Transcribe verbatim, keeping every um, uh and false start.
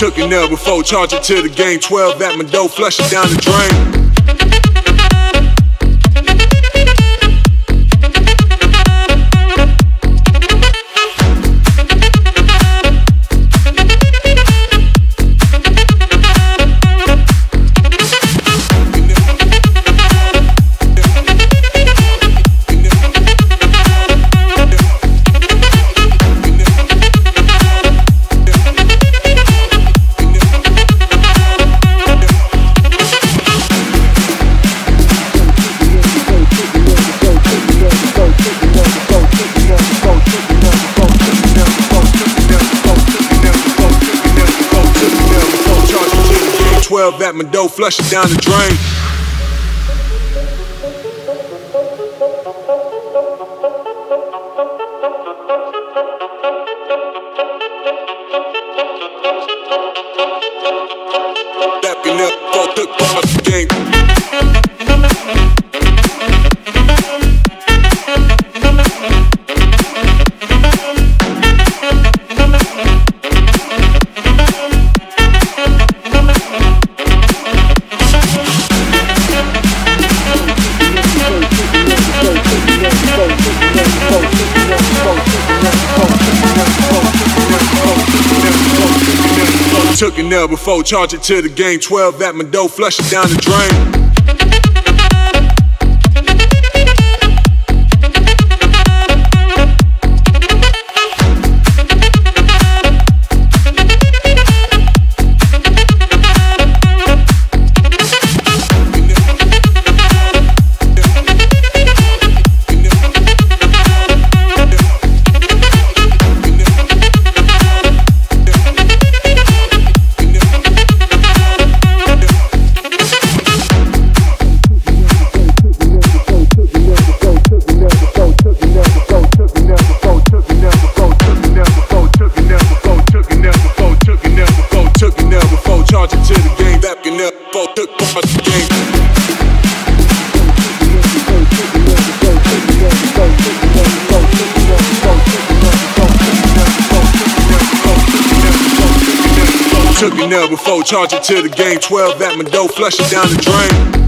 Took it now before, charge it to the game. twelve at my dough, flush it down the drain. twelve at my dough, flush it down the drain. Backing up, fuck, took off the game. Took it now before, charge it to the game. twelve at my dough, flush it down the drain. Took off the game. Took it now before, charge it to the game. twelve at my dough, flush it down the drain.